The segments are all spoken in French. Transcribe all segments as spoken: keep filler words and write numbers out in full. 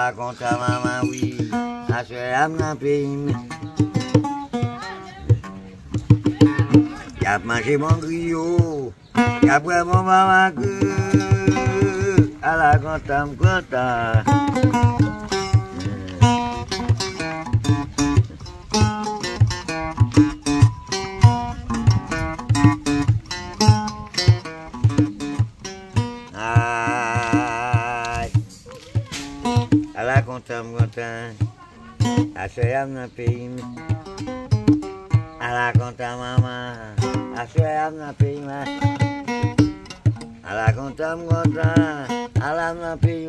la compte à maman, oui. À ce âme dans le pays. Y'a mangé mon griot. Y'a pris mon maman que. À la compte à me content. À la content, content, à ce âme dans le pays. À la content, maman, à ce âme dans le pays. À la content, content, à l'âme dans le pays.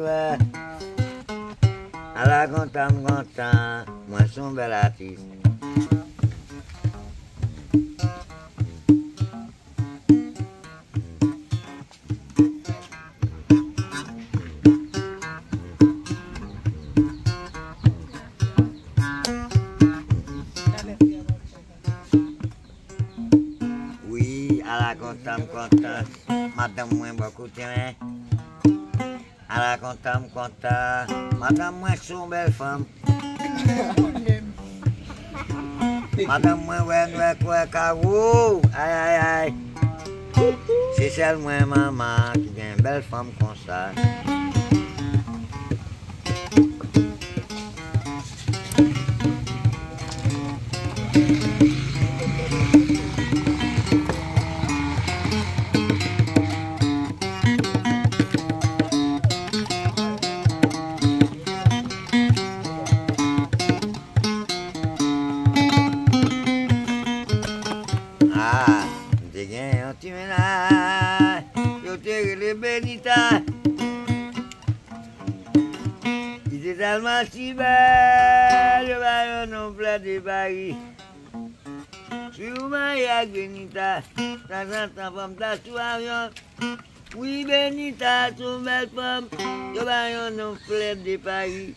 À la content, content, moi je suis un bel artiste. À la content, content, madame moi beaucoup tiens. À la content, content, madame moi suis une belle femme. Madame moi ouais ouais quoi carreau, aïe aïe aïe. C'est celle moi maman qui est une belle femme comme ça. Ah, t'es gagné un petit ménage, yo t'es les Benita. Il est tellement si belle, je vais non plat de Paris. Si vous m'avez à Benita, ça s'entend comme ta sous avion. Oui, Benita, son belle femme, je vais non plat de Paris.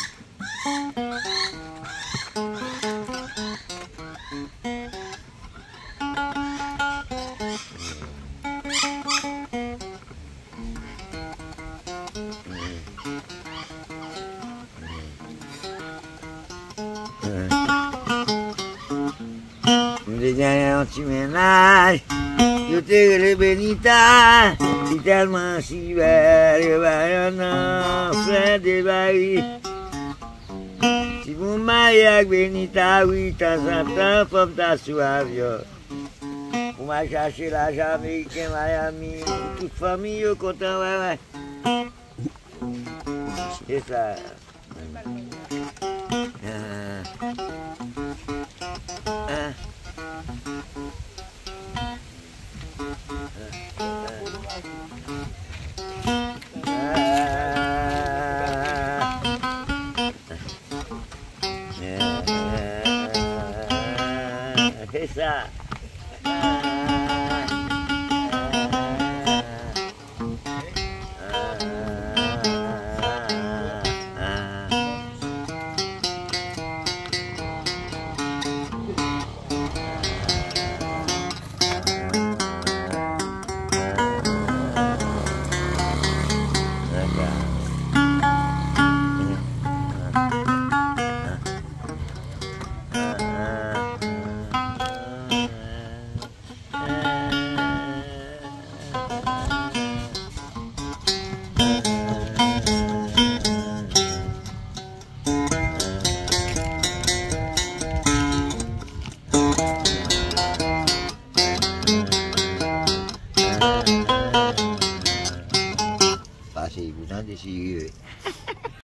J'ai gagné un petit ménage, je t'ai les Benita, c'est tellement si belle, je vais un enfant de Paris. Si vous m'aillez avec Benita, oui, de temps en temps, faut me t'asseoir avion. Vous m'avez cherché l'argent américain, Miami, toute famille, yo content, ouais, ouais. C'est ça. Ah. Ah. C'est ça. Passez, vous en décidez.